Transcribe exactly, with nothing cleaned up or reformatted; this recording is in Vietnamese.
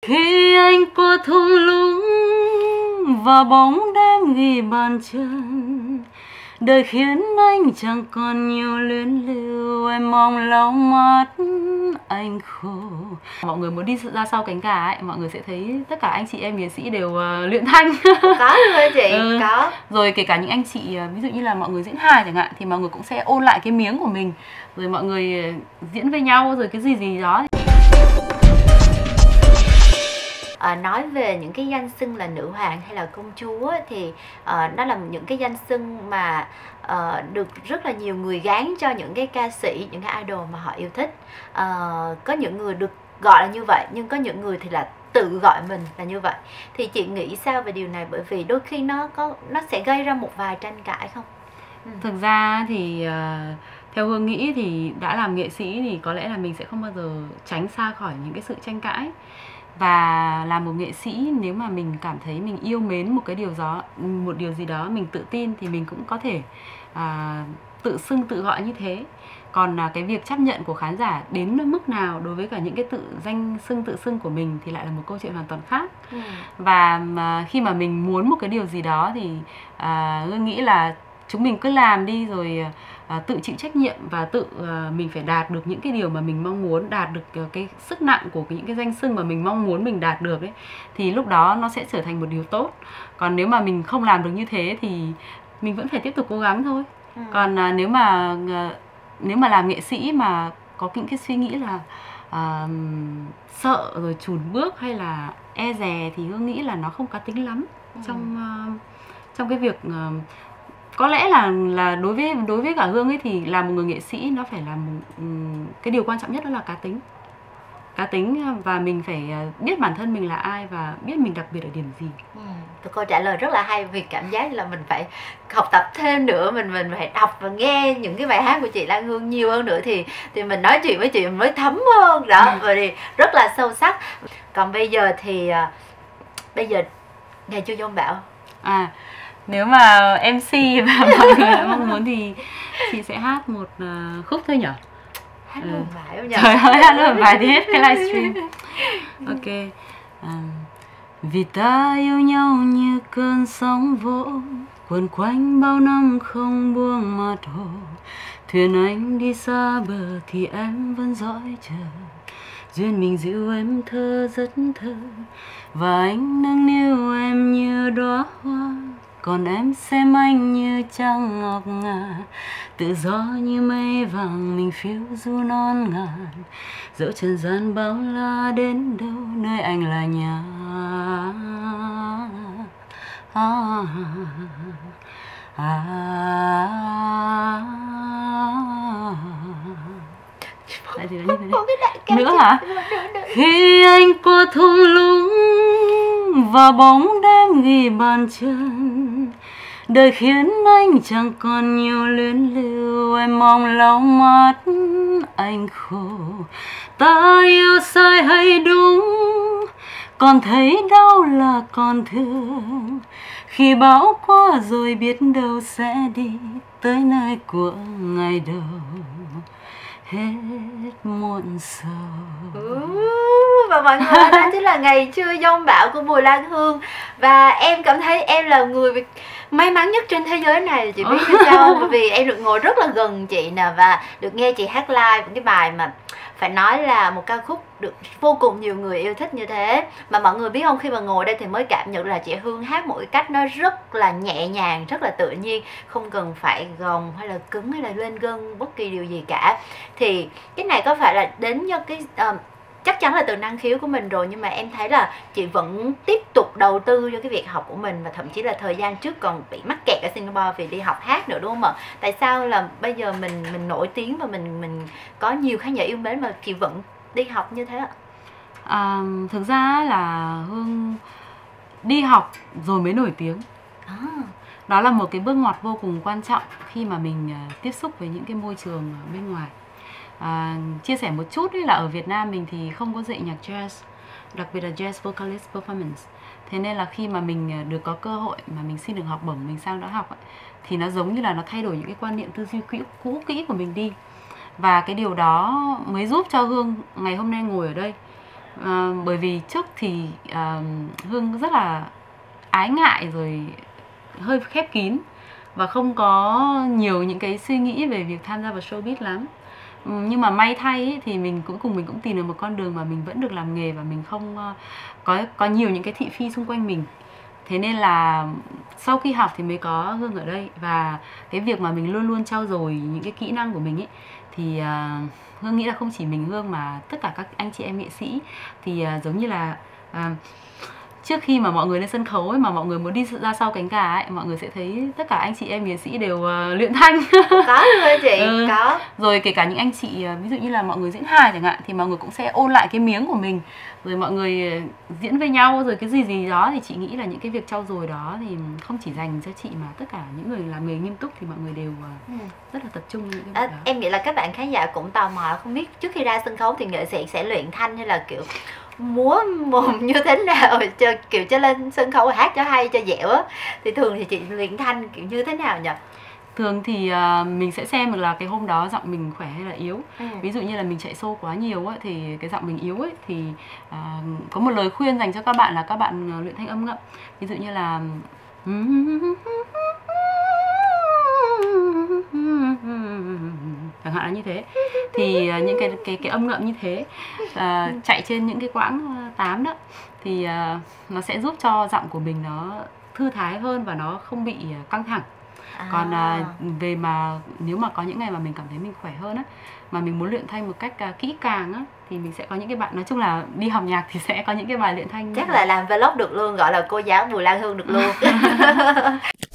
Khi anh qua thung lũng và bóng đêm ghi bàn chân, đời khiến anh chẳng còn nhiều luyến lưu, em mong lau mắt anh khô. Mọi người muốn đi ra sau cánh gà ấy, mọi người sẽ thấy tất cả anh chị em nghệ sĩ đều uh, luyện thanh. Có luôn hả chị? Ừ. Có. Rồi kể cả những anh chị ví dụ như là mọi người diễn hài chẳng hạn, thì mọi người cũng sẽ ôn lại cái miếng của mình, rồi mọi người diễn với nhau rồi cái gì gì đó. À, nói về những cái danh xưng là nữ hoàng hay là công chúa thì uh, nó là những cái danh xưng mà uh, được rất là nhiều người gán cho những cái ca sĩ, những cái idol mà họ yêu thích. Uh, có những người được gọi là như vậy, nhưng có những người thì là tự gọi mình là như vậy. Thì chị nghĩ sao về điều này? Bởi vì đôi khi nó có nó sẽ gây ra một vài tranh cãi không? Ừ. Thực ra thì uh, theo Hương nghĩ thì đã làm nghệ sĩ thì có lẽ là mình sẽ không bao giờ tránh xa khỏi những cái sự tranh cãi. Và làm một nghệ sĩ, nếu mà mình cảm thấy mình yêu mến một cái điều đó, một điều gì đó, mình tự tin thì mình cũng có thể à, tự xưng tự gọi như thế. Còn là cái việc chấp nhận của khán giả đến mức nào đối với cả những cái tự danh xưng tự xưng của mình thì lại là một câu chuyện hoàn toàn khác. Ừ. Và mà khi mà mình muốn một cái điều gì đó thì à, Hương nghĩ là chúng mình cứ làm đi, rồi à, tự chịu trách nhiệm và tự à, mình phải đạt được những cái điều mà mình mong muốn, đạt được à, cái sức nặng của những cái danh xưng mà mình mong muốn mình đạt được ấy, thì lúc đó nó sẽ trở thành một điều tốt. Còn nếu mà mình không làm được như thế thì mình vẫn phải tiếp tục cố gắng thôi. Ừ. Còn à, nếu mà à, nếu mà làm nghệ sĩ mà có những cái suy nghĩ là à, sợ rồi chùn bước hay là e dè thì Hương nghĩ là nó không cá tính lắm. Ừ. trong à, trong cái việc à, có lẽ là là đối với đối với cả Hương ấy thì là một người nghệ sĩ nó phải là một, cái điều quan trọng nhất đó là cá tính. Cá tính và mình phải biết bản thân mình là ai và biết mình đặc biệt ở điểm gì. Ừ, câu trả lời rất là hay, vì cảm giác là mình phải học tập thêm nữa, mình mình phải đọc và nghe những cái bài hát của chị Lan Hương nhiều hơn nữa thì thì mình nói chuyện với chị mình mới thấm hơn đó, và thì rất là sâu sắc. Còn bây giờ thì bây giờ Ngày Chưa Giông Bão. À, nếu mà em xê và mọi người mong muốn thì chị sẽ hát một uh, khúc thôi nhở? Hát luôn ừ. Vài không nhở? Trời ơi, hát luôn vài thì hết cái livestream. Ok. À, vì ta yêu nhau như cơn sóng vỗ, quần quanh bao năm không buông mặt hồ. Thuyền anh đi xa bờ thì em vẫn dõi chờ. Duyên mình dịu em thơ rất thơ, và anh nâng niu em như đóa hoa. Còn em xem anh như trăng ngọc ngà, tự do như mây vàng mình phiêu du non ngàn. Dẫu trần gian bao la đến đâu, nơi anh là nhà. À, à, à, Lại gì đó như thế nữa hả? Khi anh qua thung lũng và bóng đêm ghi bàn chân, đời khiến anh chẳng còn nhiều luyến lưu, em mong lau mắt anh khô. Ta yêu sai hay đúng, còn thấy đau là còn thương. Khi bão qua rồi biết đâu sẽ đi tới nơi của ngày đầu, hết muộn sầu. Ừ, và mọi người, đó chính là Ngày Chưa Giông Bão của Bùi Lan Hương. Và em cảm thấy em là người may mắn nhất trên thế giới này, chị biết như sao? Bởi vì em được ngồi rất là gần chị nè, và được nghe chị hát live những cái bài mà phải nói là một ca khúc được vô cùng nhiều người yêu thích như thế. Mà mọi người biết không, khi mà ngồi đây thì mới cảm nhận là chị Hương hát một cái cách nó rất là nhẹ nhàng, rất là tự nhiên, không cần phải gồng hay là cứng hay là lên gân bất kỳ điều gì cả. Thì cái này có phải là đến do cái uh, chắc chắn là từ năng khiếu của mình rồi, nhưng mà em thấy là chị vẫn tiếp tục đầu tư cho cái việc học của mình, và thậm chí là thời gian trước còn bị mắc kẹt ở Singapore vì đi học hát nữa, đúng không ạ? Tại sao là bây giờ mình mình nổi tiếng và mình mình có nhiều khán giả yêu mến mà chị vẫn đi học như thế ạ? À, thực ra là Hương đi học rồi mới nổi tiếng. À. Đó là một cái bước ngoặt vô cùng quan trọng khi mà mình uh, tiếp xúc với những cái môi trường bên ngoài. À, chia sẻ một chút ấy là ở Việt Nam mình thì không có dạy nhạc jazz, đặc biệt là jazz vocalist performance. Thế nên là khi mà mình được có cơ hội mà mình xin được học bổng, mình sang đó học ấy, thì nó giống như là nó thay đổi những cái quan niệm tư duy cũ, cũ kỹ của mình đi. Và cái điều đó mới giúp cho Hương ngày hôm nay ngồi ở đây. Ờ, bởi vì trước thì ờ, Hương rất là ái ngại rồi hơi khép kín và không có nhiều những cái suy nghĩ về việc tham gia vào showbiz lắm. Ừ, nhưng mà may thay ý, thì mình cũng cùng mình cũng tìm được một con đường mà mình vẫn được làm nghề và mình không ờ, có có nhiều những cái thị phi xung quanh mình. Thế nên là sau khi học thì mới có Hương ở đây, và cái việc mà mình luôn luôn trau dồi những cái kỹ năng của mình ấy thì ờ, Hương nghĩ là không chỉ mình Hương mà tất cả các anh chị em nghệ sĩ thì ờ, giống như là ờ, trước khi mà mọi người lên sân khấu ấy, mà mọi người muốn đi ra sau cánh gà ấy, mọi người sẽ thấy tất cả anh chị em nghệ sĩ đều ờ, luyện thanh. Có luôn hả chị? Ừ. Có. Rồi kể cả những anh chị ờ, ví dụ như là mọi người diễn hài chẳng hạn thì mọi người cũng sẽ ôn lại cái miếng của mình, rồi mọi người ờ, diễn với nhau rồi cái gì gì đó, thì chị nghĩ là những cái việc trau dồi đó thì không chỉ dành cho chị mà tất cả những người làm nghề nghiêm túc thì mọi người đều ờ, Ừ. rất là tập trung những cái À, việc đó. em nghĩ là các bạn khán giả cũng tò mò, không biết trước khi ra sân khấu thì nghệ sĩ sẽ luyện thanh hay là kiểu múa mồm như thế nào cho kiểu cho lên sân khấu hát cho hay cho dẻo á, thì thường thì chị luyện thanh kiểu như thế nào nhỉ? Thường thì ờ, mình sẽ xem được là cái hôm đó giọng mình khỏe hay là yếu. Ừ. Ví dụ như là mình chạy show quá nhiều ấy, thì cái giọng mình yếu ấy, thì ờ, có một lời khuyên dành cho các bạn là các bạn ờ, luyện thanh âm ngậm. Ví dụ như là chẳng hạn là như thế, thì ờ, những cái cái cái âm ngậm như thế ờ, chạy trên những cái quãng ờ, tám đó thì ờ, nó sẽ giúp cho giọng của mình nó thư thái hơn và nó không bị ờ, căng thẳng. Còn à, về mà nếu mà có những ngày mà mình cảm thấy mình khỏe hơn á, mà mình muốn luyện thanh một cách à, kỹ càng á, thì mình sẽ có những cái bạn, nói chung là đi học nhạc thì sẽ có những cái bài luyện thanh. Chắc là làm vlog được luôn, gọi là cô giáo Bùi Lan Hương được luôn.